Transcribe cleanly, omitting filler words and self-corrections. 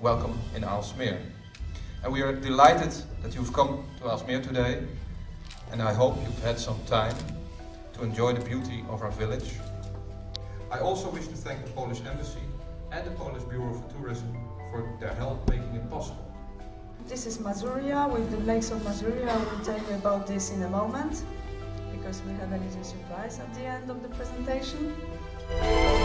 welcome in Aalsmeer. And we are delighted that you've come to Aalsmeer today, and I hope you've had some time to enjoy the beauty of our village. I also wish to thank the Polish Embassy and the Polish Bureau for Tourism for their help making it possible. This is Mazuria, with the lakes of Mazuria. I will tell you about this in a moment, because we have a little surprise at the end of the presentation.